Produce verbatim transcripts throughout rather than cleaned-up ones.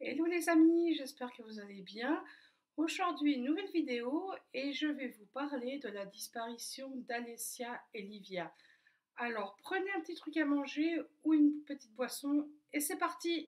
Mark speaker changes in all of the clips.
Speaker 1: Hello les amis, j'espère que vous allez bien. Aujourd'hui, une nouvelle vidéo et je vais vous parler de la disparition d'Alessia et Livia. Alors, prenez un petit truc à manger ou une petite boisson et c'est parti!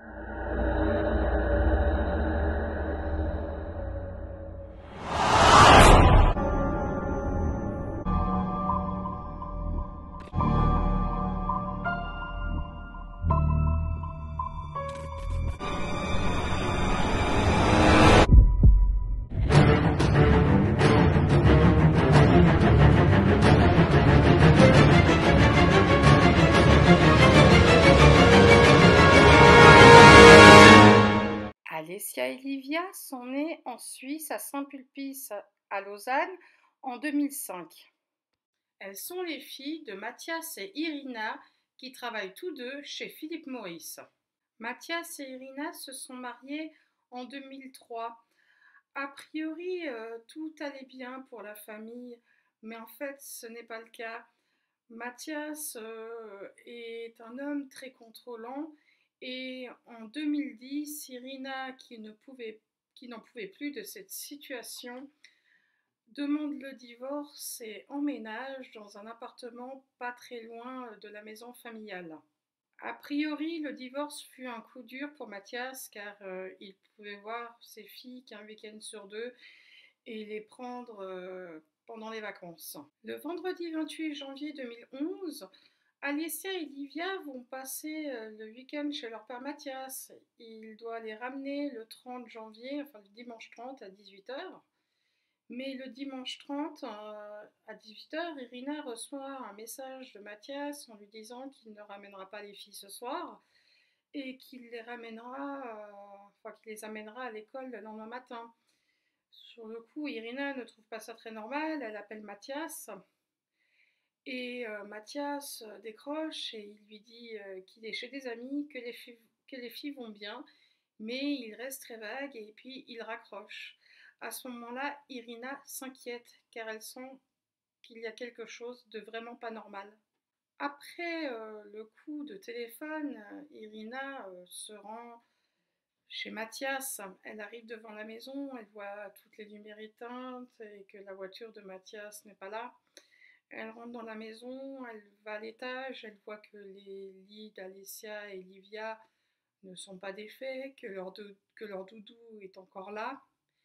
Speaker 1: Alessia et Livia sont nées en Suisse à Saint-Pulpice à Lausanne en deux mille cinq. Elles sont les filles de Mathias et Irina qui travaillent tous deux chez Philip Morris. Mathias et Irina se sont mariés en deux mille trois. A priori, euh, tout allait bien pour la famille, mais en fait, ce n'est pas le cas. Mathias euh, est un homme très contrôlant et en deux mille dix, Irina, qui ne pouvait, qui n'en pouvait plus de cette situation, demande le divorce et emménage dans un appartement pas très loin de la maison familiale. A priori, le divorce fut un coup dur pour Mathias car euh, il pouvait voir ses filles qu'un week-end sur deux et les prendre euh, pendant les vacances. Le vendredi vingt-huit janvier deux mille onze, Alessia et Livia vont passer euh, le week-end chez leur père Mathias. Il doit les ramener le trente janvier, enfin le dimanche trente à dix-huit heures. Mais le dimanche trente, euh, à dix-huit heures, Irina reçoit un message de Mathias en lui disant qu'il ne ramènera pas les filles ce soir et qu'il les ramènera, euh, enfin qu'il les amènera à l'école le lendemain matin. Sur le coup, Irina ne trouve pas ça très normal, elle appelle Mathias et euh, Mathias décroche et il lui dit euh, qu'il est chez des amis, que les, filles, que les filles vont bien, mais il reste très vague et puis il raccroche. À ce moment-là, Irina s'inquiète car elle sent qu'il y a quelque chose de vraiment pas normal. Après euh, le coup de téléphone, Irina euh, se rend chez Mathias. Elle arrive devant la maison, elle voit toutes les lumières éteintes et que la voiture de Mathias n'est pas là. Elle rentre dans la maison, elle va à l'étage, elle voit que les lits d'Alessia et Livia ne sont pas défaits, que leur, que leur doudou est encore là.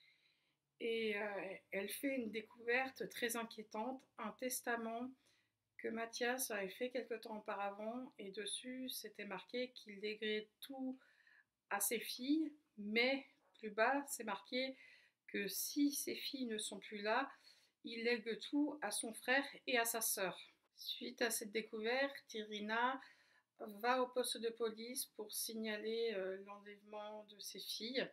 Speaker 1: Et euh, elle fait une découverte très inquiétante, un testament que Mathias avait fait quelque temps auparavant, et dessus c'était marqué qu'il léguait tout à ses filles, mais plus bas c'est marqué que si ses filles ne sont plus là, il lègue tout à son frère et à sa sœur. Suite à cette découverte, Irina va au poste de police pour signaler euh, l'enlèvement de ses filles.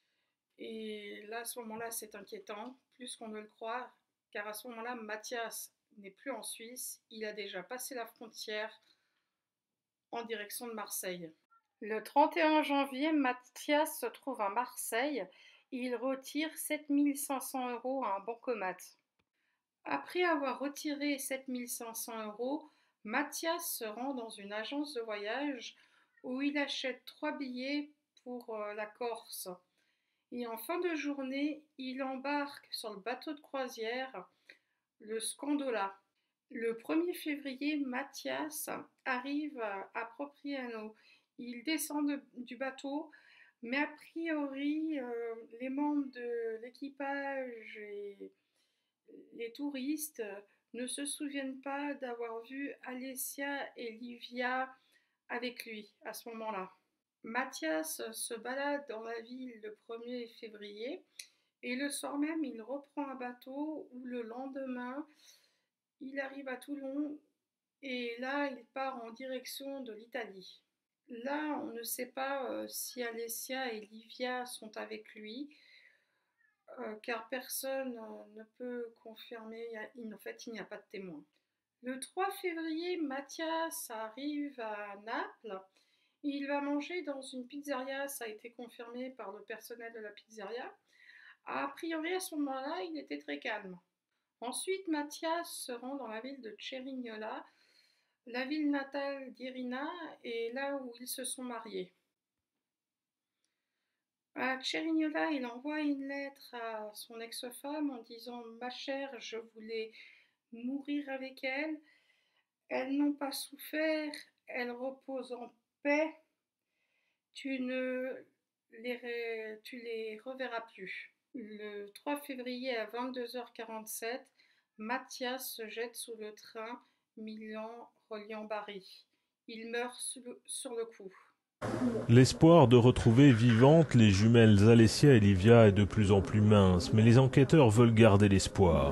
Speaker 1: Et là, à ce moment-là, c'est inquiétant, plus qu'on ne le croit, car à ce moment-là, Mathias n'est plus en Suisse, il a déjà passé la frontière en direction de Marseille. Le trente et un janvier, Mathias se trouve à Marseille, il retire sept mille cinq cents euros à un bancomat. Après avoir retiré sept mille cinq cents euros, Mathias se rend dans une agence de voyage où il achète trois billets pour euh, la Corse. Et en fin de journée, il embarque sur le bateau de croisière, le Scandola. Le premier février, Mathias arrive à Propriano. Il descend de, du bateau, mais a priori, euh, les membres de l'équipage et les touristes ne se souviennent pas d'avoir vu Alessia et Livia avec lui à ce moment-là. Mathias se balade dans la ville le premier février et le soir même il reprend un bateau où le lendemain il arrive à Toulon et là il part en direction de l'Italie. Là on ne sait pas euh, si Alessia et Livia sont avec lui euh, car personne euh, ne peut confirmer, en fait il n'y a pas de témoin. Le trois février, Mathias arrive à Naples. Il va manger dans une pizzeria, ça a été confirmé par le personnel de la pizzeria. A priori, à ce moment-là, il était très calme. Ensuite, Mathias se rend dans la ville de Cerignola, la ville natale d'Irina, et là où ils se sont mariés. À Cerignola, il envoie une lettre à son ex-femme en disant: Ma chère, je voulais mourir avec elle. Elles n'ont pas souffert, elles reposent en paix. Tu ne les, tu les reverras plus. Le trois février à vingt-deux heures quarante-sept, Mathias se jette sous le train Milan reliant Bari. Il meurt sur le coup.
Speaker 2: L'espoir de retrouver vivantes les jumelles Alessia et Livia est de plus en plus mince, mais les enquêteurs veulent garder l'espoir.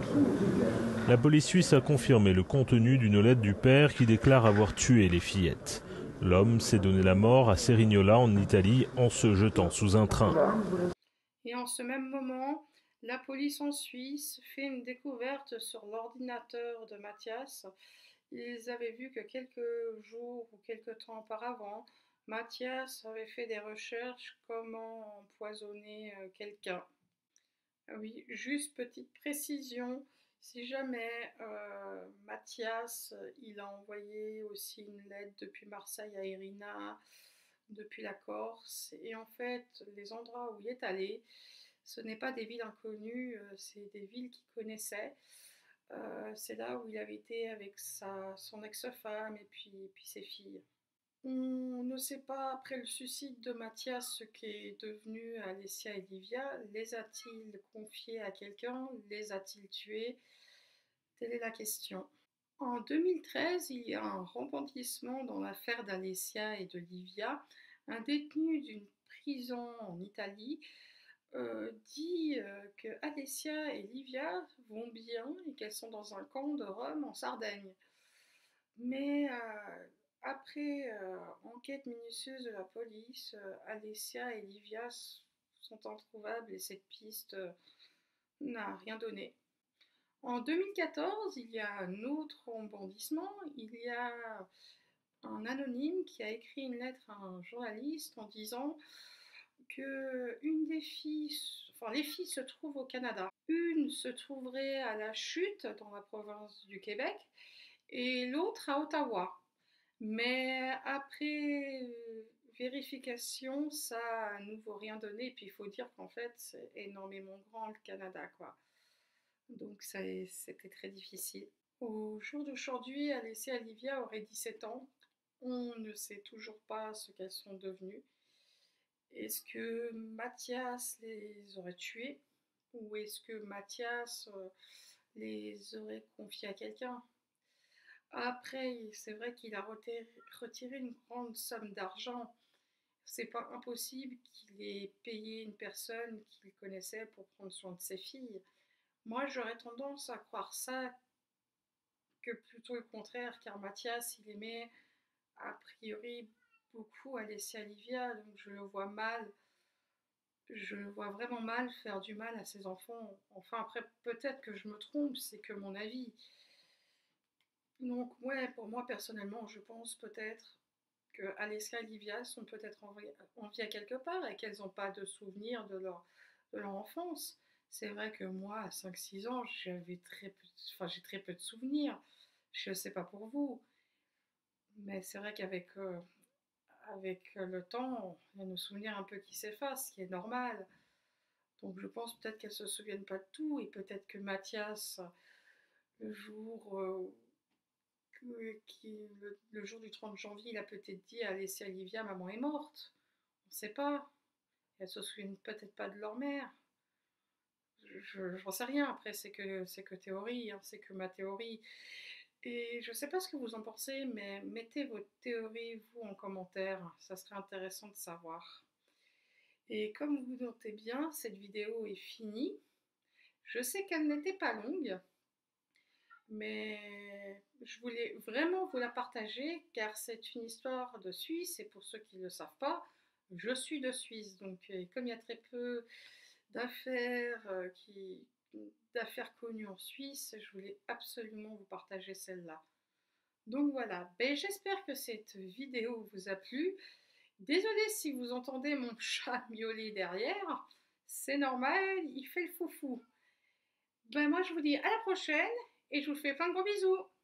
Speaker 2: La police suisse a confirmé le contenu d'une lettre du père qui déclare avoir tué les fillettes. L'homme s'est donné la mort à Cerignola en Italie en se jetant sous un train.
Speaker 1: Et en ce même moment, la police en Suisse fait une découverte sur l'ordinateur de Mathias. Ils avaient vu que quelques jours ou quelques temps auparavant, Mathias avait fait des recherches comment empoisonner euh, quelqu'un. Oui, juste petite précision, si jamais euh, Mathias, il a envoyé aussi une lettre depuis Marseille à Irina, depuis la Corse, et en fait, les endroits où il est allé, ce n'est pas des villes inconnues, euh, c'est des villes qu'il connaissait. Euh, c'est là où il avait été avec sa, son ex-femme et puis, puis ses filles. On ne sait pas, après le suicide de Mathias, ce qu'est devenu Alessia et Livia. Les a-t-il confiés à quelqu'un? Les a-t-il tués? Telle est la question. En deux mille treize, il y a un rebondissement dans l'affaire d'Alessia et de Livia. Un détenu d'une prison en Italie euh, dit euh, que Alessia et Livia vont bien et qu'elles sont dans un camp de Rome en Sardaigne. Mais euh, après euh, enquête minutieuse de la police, euh, Alessia et Livia sont introuvables et cette piste euh, n'a rien donné. En deux mille quatorze, il y a un autre rebondissement. Il y a un anonyme qui a écrit une lettre à un journaliste en disant que une des filles, enfin les filles se trouvent au Canada. Une se trouverait à La Chute dans la province du Québec et l'autre à Ottawa. Mais après euh, vérification, ça a à nouveau rien donné. Et puis il faut dire qu'en fait, c'est énormément grand le Canada, quoi. Donc ça, c'était très difficile. Au jour d'aujourd'hui, Alessia et Olivia auraient dix-sept ans. On ne sait toujours pas ce qu'elles sont devenues. Est-ce que Mathias les aurait tuées ou est-ce que Mathias euh, les aurait confiées à quelqu'un? Après, c'est vrai qu'il a retiré une grande somme d'argent. C'est pas impossible qu'il ait payé une personne qu'il connaissait pour prendre soin de ses filles. Moi, j'aurais tendance à croire ça que plutôt le contraire, car Mathias, il aimait a priori beaucoup Alessia Livia, donc je le vois mal, je le vois vraiment mal faire du mal à ses enfants. Enfin, après, peut-être que je me trompe, c'est que mon avis. Donc, ouais, pour moi, personnellement, je pense peut-être que Alessia et Livia sont peut-être en, en vie à quelque part et qu'elles n'ont pas de souvenirs de leur, de leur enfance. C'est vrai que moi, à cinq six ans, j'avais très peu, enfin, j'ai très peu de souvenirs. Je ne sais pas pour vous, mais c'est vrai qu'avec euh, avec le temps, il y a nos souvenirs un peu qui s'effacent, ce qui est normal. Donc je pense peut-être qu'elles ne se souviennent pas de tout, et peut-être que Mathias, le jour, euh, qui, le, le, jour du trente janvier, il a peut-être dit à Alessia Olivia, maman est morte. On ne sait pas. Elles se souviennent peut-être pas de leur mère. Je n'en sais rien. Après, c'est que, c'est que théorie, hein, c'est que ma théorie. Et je ne sais pas ce que vous en pensez, mais mettez votre théorie, vous, en commentaire. Ça serait intéressant de savoir. Et comme vous notez bien, cette vidéo est finie. Je sais qu'elle n'était pas longue, mais je voulais vraiment vous la partager car c'est une histoire de Suisse et pour ceux qui ne le savent pas, je suis de Suisse. Donc comme il y a très peu d'affaires euh, qui d'affaires connues en Suisse, je voulais absolument vous partager celle-là. Donc voilà, ben, j'espère que cette vidéo vous a plu. Désolée si vous entendez mon chat miauler derrière, c'est normal, il fait le foufou. Ben moi je vous dis à la prochaine et je vous fais plein de gros bisous.